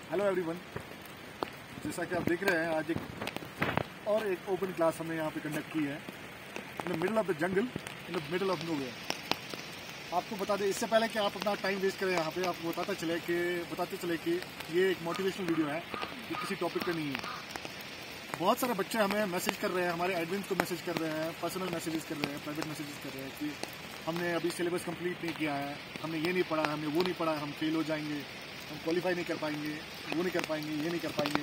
Hello everyone, जैसा कि आप देख रहे हैं आज एक ओपन क्लास हमने यहाँ पे कंडक्ट की है in the middle of the jungle, in the middle of nowhere. आपको बता दें इससे पहले कि आप अपना टाइम वेस्ट करें यहाँ पे, आपको बताते चले कि ये एक मोटिवेशनल वीडियो है, ये किसी टॉपिक पे नहीं है। बहुत सारे बच्चे हमें मैसेज कर रहे हैं, हमारे एडमिन को मैसेज कर रहे हैं, पर्सनल मैसेजेस कर रहे हैं, प्राइवेट मैसेजेस कर रहे हैं कि हमने अभी सिलेबस कंप्लीट नहीं किया है, हमने ये नहीं पढ़ा, हमने वो नहीं पढ़ा, हम फेल हो जाएंगे, हम क्वालिफाई नहीं कर पाएंगे, वो नहीं कर पाएंगे, ये नहीं कर पाएंगे।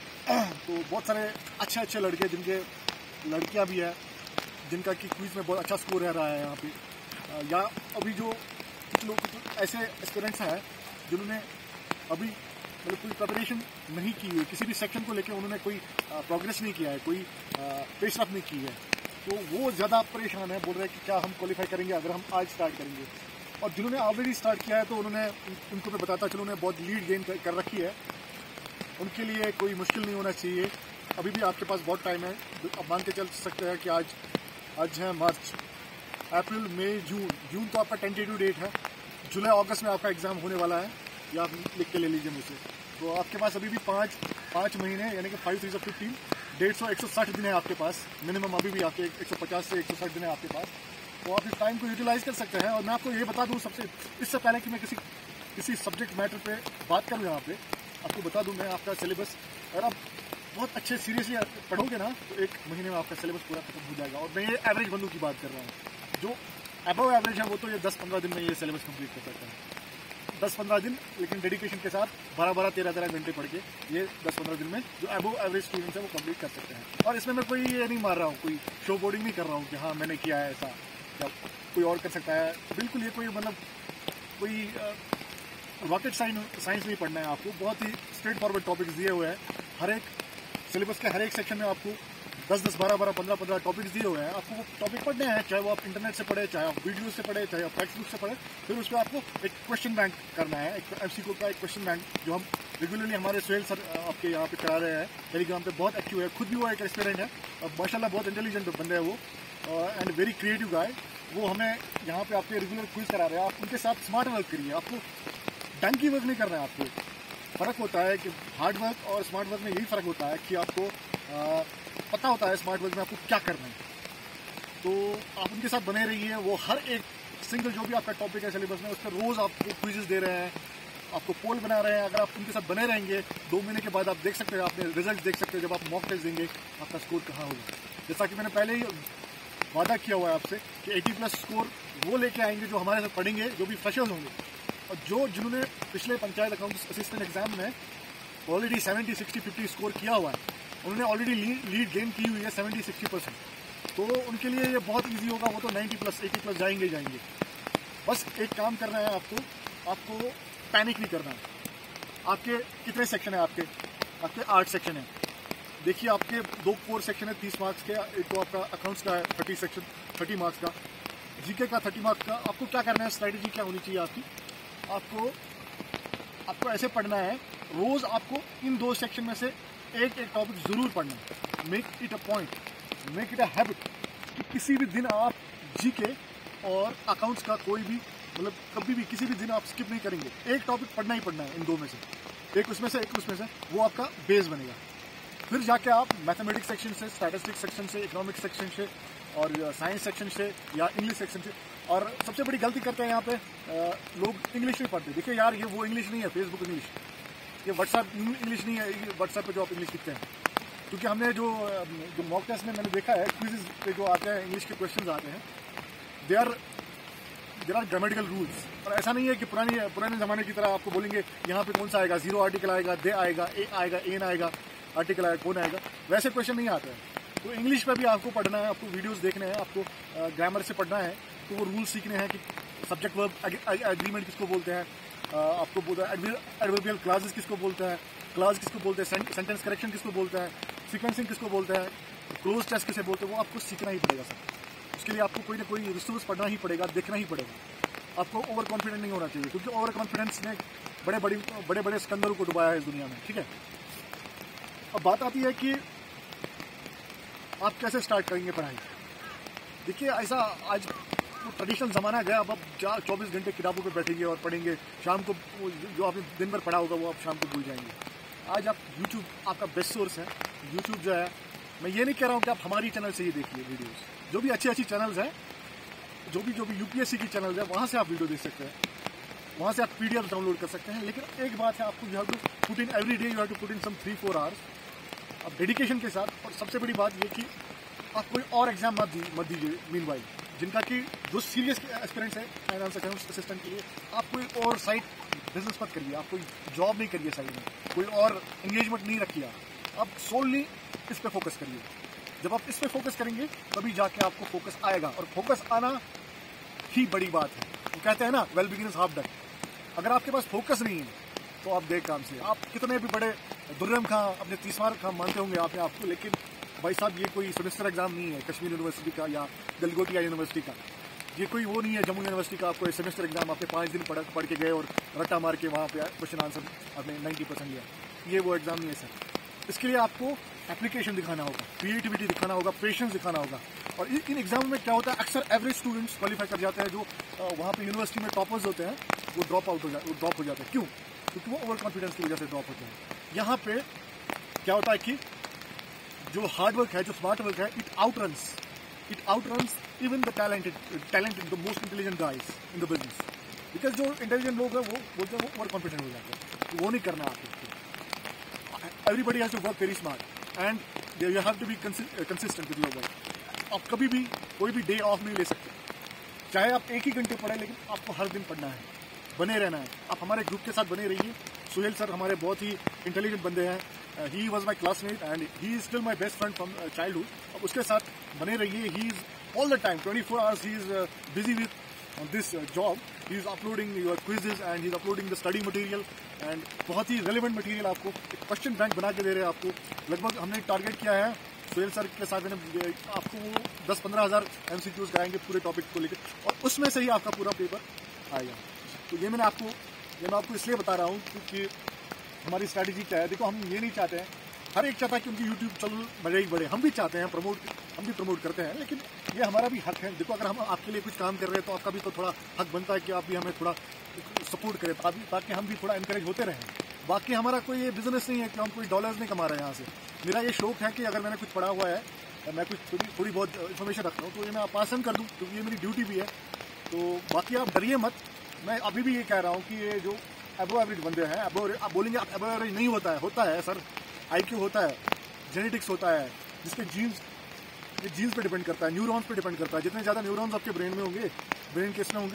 तो बहुत सारे अच्छे लड़के, जिनके लड़कियां भी है, जिनका कि क्विज में बहुत अच्छा स्कोर रह रहा है यहाँ पे, या अभी जो कुछ लोग ऐसे एस्पिरेंट्स हैं जिन्होंने अभी मतलब कोई प्रिपरेशन नहीं की है, किसी भी सेक्शन को लेकर उन्होंने कोई प्रोग्रेस नहीं किया है, कोई पेशरफ नहीं की है, तो वो ज़्यादा परेशान है, बोल रहे हैं कि क्या हम क्वालिफाई करेंगे अगर हम आज स्टार्ट करेंगे। और जिन्होंने ऑलरेडी स्टार्ट किया है तो उनको मैं बताता चलूँ, उन्होंने बहुत लीड गेन कर रखी है, उनके लिए कोई मुश्किल नहीं होना चाहिए। अभी भी आपके पास बहुत टाइम है, अब मान के चल सकते हैं कि आज है मार्च, अप्रैल, मई, जून तो आपका टेंटेटिव डेट है, जुलाई अगस्त में आपका एग्ज़ाम होने वाला है, या आप लिख के ले लीजिए मुझसे। तो आपके पास अभी भी पाँच महीने यानी कि 5 3 15 160 दिन है आपके पास मिनिमम। अभी भी आपके 150 से 160 दिन है आपके पास, तो आप इस टाइम को यूटिलाइज कर सकते हैं। और मैं आपको ये बता दूं इससे पहले कि मैं किसी सब्जेक्ट मैटर पे बात करूं, यहाँ पे आपको बता दूं, मैं आपका सिलेबस अगर आप बहुत अच्छे सीरियसली पढ़ोगे ना तो 1 महीने में आपका सिलेबस पूरा खत्म हो जाएगा। और मैं ये एवरेज बंदों की बात कर रहा हूँ, जो अबव एवरेज है वो तो ये 10-15 दिन में ये सिलेबस कंप्लीट कर सकता है। 10-15 दिन, लेकिन डेडिकेशन के साथ 12-12 13-13 घंटे पढ़ के ये 10-15 दिन में जो अबव एवरेज स्टूडेंट्स है वो कंप्लीट कर सकते हैं। और इसमें मैं कोई ये नहीं मार रहा हूँ, कोई शो बोर्डिंग नहीं कर रहा हूँ कि हाँ मैंने किया है ऐसा, या कोई और कर सकता है। बिल्कुल ये कोई मतलब कोई रॉकेट साइंस नहीं पढ़ना है आपको, बहुत ही स्ट्रेट फॉरवर्ड टॉपिक्स दिए हुए हैं। हर एक सिलेबस के हर एक सेक्शन में आपको 10-10, 12-12, 15-15 टॉपिक्स दिए हुए हैं, आपको वो टॉपिक पढ़ने हैं, चाहे वो आप इंटरनेट से पढ़े, चाहे आप वीडियो से पढ़े, चाहे आप टेक्स्ट बुक से पढ़े। फिर उस पर आपको एक क्वेश्चन बैंक करना है, एक MCQ का एक क्वेश्चन बैंक, जो हम रेगुलरली हमारे सुहेल सर आपके यहाँ पे करा रहे हैं, टेलीग्राम पे बहुत एक्टिव है, खुद भी वो एक एस्पिरेंट है और माशाल्लाह बहुत इंटेलिजेंट बंदे है वो, एंड वेरी क्रिएटिव गाय। वो हमें यहाँ पे आपके रेगुलर क्विज करा रहे हैं, आप उनके साथ स्मार्ट वर्क करिए, आपको डंकी वर्क नहीं करना है। आपको फ़र्क होता है कि हार्ड वर्क और स्मार्ट वर्क में यही फ़र्क होता है कि आपको पता होता है स्मार्ट वर्क में आपको क्या करना है। तो आप उनके साथ बने रहिए, वो हर एक सिंगल जो भी आपका टॉपिक है सिलेबस में, उस पर रोज़ आपको क्विजेस दे रहे हैं, आपको पोल बना रहे हैं। अगर आप उनके साथ बने रहेंगे 2 महीने के बाद आप देख सकते हैं, आपने रिजल्ट देख सकते हैं, जब आप मॉक टेस्ट देंगे आपका स्कोर कहाँ होगा। जैसा कि मैंने पहले ही वादा किया हुआ है आपसे कि 80+ स्कोर वो लेके आएंगे जो हमारे साथ पढ़ेंगे, जो भी फ्रेशर्स होंगे, और जिन्होंने पिछले पंचायत अकाउंट असिस्टेंट एग्जाम में ऑलरेडी 70, 60, 50 स्कोर किया हुआ है, उन्होंने ऑलरेडी लीड गेन की हुई है 70-60%, तो उनके लिए ये बहुत इजी होगा, वो तो 90+, 80+ जाएंगे। बस एक काम करना है आपको पैनिक नहीं करना है। आपके कितने सेक्शन है? आपके 8 सेक्शन है। देखिए आपके 2 कोर सेक्शन है 30 मार्क्स के, एक तो आपका अकाउंट्स का है 30 मार्क्स का, जीके का 30 मार्क्स का। आपको क्या करना है, स्ट्रेटेजी क्या होनी चाहिए आपकी, आपको ऐसे पढ़ना है, रोज़ आपको इन 2 सेक्शन में से एक टॉपिक ज़रूर पढ़ना है। Make it a point, make it a habit कि किसी भी दिन आप जीके और अकाउंट्स का कोई भी मतलब कभी भी किसी भी दिन आप स्किप नहीं करेंगे, एक टॉपिक पढ़ना ही पढ़ना है इन 2 में से, एक उसमें से, वो आपका बेस बनेगा। फिर जाके आप मैथमेटिक्स सेक्शन से, स्टैटिस्टिक्स सेक्शन से, इकोनॉमिक्स सेक्शन से, और साइंस सेक्शन से, या इंग्लिश सेक्शन से। और सबसे बड़ी गलती करते हैं यहाँ पे लोग, इंग्लिश नहीं पढ़ते। देखिए यार, ये वो इंग्लिश नहीं है फेसबुक इंग्लिश, ये व्हाट्सएप इंग्लिश नहीं है, ये व्हाट्सएप पे जो आप इंग्लिश लिखते हैं। क्योंकि हमने जो मॉक टेस्ट में मैंने देखा है, क्विज़ पे जो आते हैं इंग्लिश के क्वेश्चन आते हैं, देर आर ग्रामेटिकल रूल्स। और ऐसा नहीं है कि पुराने ज़माने की तरह आपको बोलेंगे यहाँ पे कौन सा आएगा, 0 आर्टिकल आएगा, दे आएगा, ए आएगा, एन आएगा, आर्टिकल आएगा, कौन आएगा, वैसे क्वेश्चन नहीं आते हैं। तो इंग्लिश पर भी आपको पढ़ना है, आपको वीडियोस देखने हैं, आपको ग्रामर से पढ़ना है, तो वो रूल्स सीखने हैं कि सब्जेक्ट वर्ब एग्रीमेंट किसको बोलते हैं, आपको बोलता है एडवर्बियल क्लासेस किसको बोलते हैं, क्लास किसको बोलते हैं, सेंटेंस करेक्शन किसको बोलता है, सीक्वेंसिंग किसको बोलते हैं, क्लोज टेस्ट किसे बोलते हैं, वो आपको सीखना ही पड़ेगा सर। उसके लिए आपको कोई ना कोई रिसोर्स पढ़ना ही पड़ेगा, देखना ही पड़ेगा। आपको ओवर कॉन्फिडेंट नहीं होना चाहिए, क्योंकि ओवर कॉन्फिडेंस ने बड़े सिकंदरों को डुबाया है इस दुनिया में, ठीक है। अब बात आती है कि आप कैसे स्टार्ट करेंगे पढ़ाई। देखिए ऐसा आज वो ट्रेडिशनल ज़माना गया, अब 24 घंटे किताबों पे बैठेंगे और पढ़ेंगे, शाम को जो आपने दिन भर पढ़ा होगा वो आप शाम को भूल जाएंगे। आज आप यूट्यूब आपका बेस्ट सोर्स है। यूट्यूब जो है, मैं ये नहीं कह रहा हूँ कि आप हमारी चैनल से ही देखिए वीडियोस, जो भी अच्छी चैनल्स हैं, जो भी यूपीएससी की चैनल्स है, वहाँ से आप वीडियो देख सकते हैं, वहाँ से आप पीडीएफ डाउनलोड कर सकते हैं। लेकिन एक बात है, आपको you have to put in every day, you have to put in some 3-4 hours अब डेडिकेशन के साथ। और सबसे बड़ी बात ये कि आप कोई और एग्जाम मत दीजिए मीनवाइल, जिनका कि जो सीरियस एक्सपीरियंस है फाइनेंस अकाउंट्स असिस्टेंट के लिए। आप कोई और साइड बिजनेस मत करिए, आप कोई जॉब नहीं करिए साइड में, कोई और एंगेजमेंट नहीं रखिए, आप सोनली इस पे फोकस करिए। जब आप इस पे फोकस करेंगे तभी जाके आपको फोकस आएगा, और फोकस आना ही बड़ी बात है। वो कहते हैं ना, वेल बिगिनर्स हाफ डन। अगर आपके पास फोकस नहीं है तो आप देख काम से, आप कितने भी बड़े दुर्रम खां, अपने तीसवार खां मानते होंगे आपने आपको, लेकिन भाई साहब ये कोई सेमेस्टर एग्जाम नहीं है कश्मीर यूनिवर्सिटी का या गलगोटिया यूनिवर्सिटी का। ये कोई वो नहीं है जम्मू यूनिवर्सिटी का, आपको सेमेस्टर एग्जाम आपने 5 दिन पढ़ के गए और रट्टा मार के वहाँ पे क्वेश्चन आंसर आपने 90% लिया। ये वो एग्जाम नहीं है सर। इसके लिए आपको एप्लीकेशन दिखाना होगा, क्रिएटिविटी दिखाना होगा, पेशेंस दिखाना होगा। और इन एग्जाम में क्या होता है, अक्सर एवरेज स्टूडेंट्स क्वालिफाई कर जाते हैं, जो वहाँ पे यूनिवर्सिटी में टॉपर्स होते हैं, वो ड्रॉप हो जाते हैं। क्यों? क्योंकि वो ओवर कॉन्फिडेंस की वजह से ड्रॉप होते हैं। यहाँ पे क्या होता है कि जो हार्ड वर्क है, जो स्मार्ट वर्क है, it outruns even the talented the most intelligent guys in the business. Because जो इंटेलिजेंट लोग हैं वो बोलते हैं वो ओवर कॉन्फिडेंट हो जाते हैं, तो वो नहीं करना आपको। Everybody has to work very smart and you have to be consistent with your work. आप कभी भी कोई भी डे ऑफ नहीं ले सकते, चाहे आप 1 ही घंटे पढ़ें, लेकिन आपको हर दिन पढ़ना है, बने रहना है। आप हमारे ग्रुप के साथ बने रहिए। सुहेल सर हमारे बहुत ही इंटेलिजेंट बंदे हैं, he was my classmate and he is still my best friend from childhood. अब उसके साथ बने रहिए। He is all the time 24 hours he is busy with this job. He is uploading your quizzes and he is uploading the study material and बहुत ही relevant material आपको question bank बना के दे रहे हैं आपको। लगभग हमने टारगेट किया है सुहेल सर के साथ, मैंने आपको वो 10-15 हज़ार MCQs कराएंगे पूरे टॉपिक को लेकर, और उसमें से ही आपका पूरा पेपर आएगा। तो ये मैं आपको इसलिए बता रहा हूँ क्योंकि हमारी स्ट्रैटेजी क्या है। देखो, हम ये नहीं चाहते हैं, हर एक चाहता है कि उनकी यूट्यूब चैनल बढ़े, हम भी चाहते हैं हम भी प्रमोट करते हैं, लेकिन ये हमारा भी हक है। देखो, अगर हम आपके लिए कुछ काम कर रहे हैं तो आपका भी तो थोड़ा हक बनता है कि आप भी हमें थोड़ा सपोर्ट करें, ताकि हम भी थोड़ा इनकरेज होते रहें। बाकी हमारा कोई ये बिजनेस नहीं है कि हम कोई डॉलर्स नहीं कमा रहे हैं यहाँ से। मेरा ये शौक है कि अगर मैंने कुछ पढ़ा हुआ है, मैं कुछ थोड़ी बहुत इन्फॉर्मेशन रखता हूँ, तो ये मैं पास ऑन कर दूँ, क्योंकि ये मेरी ड्यूटी भी है। तो बाकी आप डरिए मत। मैं अभी भी ये कह रहा हूँ कि ये जो अबव एवरेज बंदे हैं, आप बोलेंगे अबव एवरेज नहीं होता है सर। IQ होता है, जेनेटिक्स होता है, जिसके जीन्स पे डिपेंड करता है, न्यूरॉन्स पे डिपेंड करता है। जितने ज़्यादा न्यूरॉन्स आपके ब्रेन में होंगे, ब्रेन के इसमें होंगे,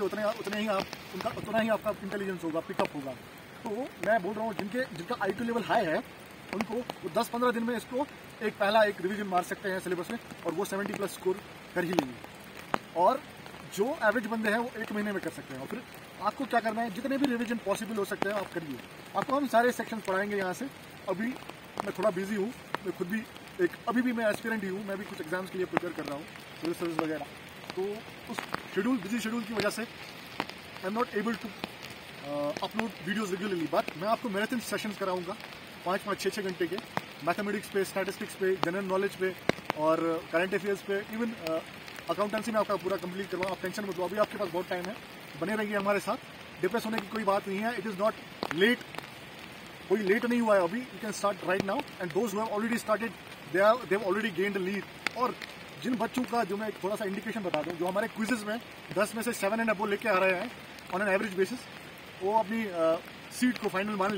उतना ही आपका इंटेलिजेंस होगा, पिकअप होगा। तो मैं बोल रहा हूँ जिनका IQ लेवल हाई है, उनको 10-15 दिन में इसको पहला रिवीजन मार सकते हैं सिलेबस में, और वो 70+ स्कोर कर ही लेंगे। और जो एवरेज बंदे हैं वो 1 महीने में कर सकते हैं। और फिर आपको क्या करना है, जितने भी रिवीजन पॉसिबल हो सकते हैं आप करिए। आपको हम सारे सेक्शन पढ़ाएंगे यहाँ से। अभी मैं थोड़ा बिजी हूँ, मैं खुद भी अभी भी मैं एस्पिरेंट ही हूँ, मैं भी कुछ एग्जाम्स के लिए प्रिपेयर कर रहा हूँ, सिविल सर्विस वगैरह। तो उस बिजी शेड्यूल की वजह से I am not able to upload videos regularly. But मैं आपको मैराथन सेशंस कराऊंगा 5-5, 6-6 घंटे के, मैथमेटिक्स पे, स्टैटिस्टिक्स पे, जनरल नॉलेज पे और करंट अफेयर्स पे, इवन अकाउंटेंसी में आपका पूरा कंप्लीट करवाऊँ। आप टेंशन मत लो, अभी आपके पास बहुत टाइम है, बने रहिए हमारे साथ। डिप्रेस होने की कोई बात नहीं है, इट इज़ नॉट लेट, कोई लेट नहीं हुआ है अभी। You can start right now and those who have already started they have already gained lead. और जिन बच्चों का, जो मैं थोड़ा सा इंडिकेशन बता दूं, जो हमारे क्विजेज में 10 में से 7 एंड अबव लेके आ रहे हैं ऑन एन एवरेज बेसिस, वो अपनी सीट को फाइनल मान ले,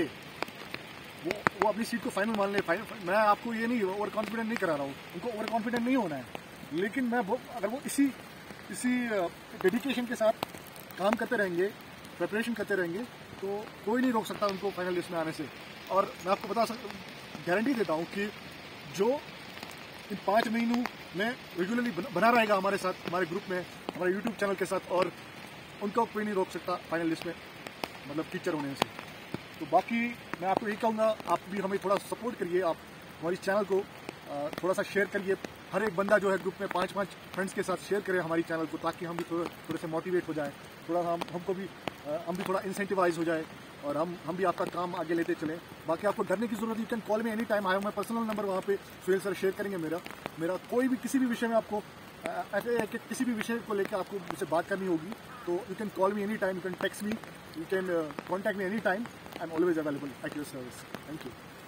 वो अपनी सीट को फाइनल मान ले। मैं आपको ये नहीं ओवर कॉन्फिडेंट नहीं करा रहा हूँ, उनको ओवर कॉन्फिडेंट नहीं होना है, लेकिन अगर वो इसी डेडिकेशन के साथ काम करते रहेंगे, प्रिपरेशन करते रहेंगे, तो कोई नहीं रोक सकता उनको फाइनल लिस्ट में आने से। और मैं आपको गारंटी देता हूँ कि जो इन 5 महीनों में रेगुलरली बना रहेगा हमारे साथ, हमारे ग्रुप में, हमारे यूट्यूब चैनल के साथ, और उनको कोई नहीं रोक सकता फाइनल लिस्ट में, मतलब टीचर होने से। तो बाकी मैं आपको यही कहूँगा, आप भी हमें थोड़ा सपोर्ट करिए, आप हमारी चैनल को थोड़ा सा शेयर करिए। हर एक बंदा जो है ग्रुप में 5-5 फ्रेंड्स के साथ शेयर करें हमारी चैनल को, ताकि हम भी थोड़े से मोटिवेट हो जाए, थोड़ा हम भी थोड़ा इंसेंटिवाइज हो जाए, और हम भी आपका काम आगे लेते चलें। बाकी आपको डरने की जरूरत, you can call me any time. आया मैं पर्सनल नंबर वहाँ पे सुहेल सर शेयर करेंगे मेरा कोई भी किसी भी विषय में आपको किसी भी विषय को लेकर आपको मुझसे बात करनी होगी, तो you can call me any time, you can text me, you can contact me any time. I am always available at your service. Thank you.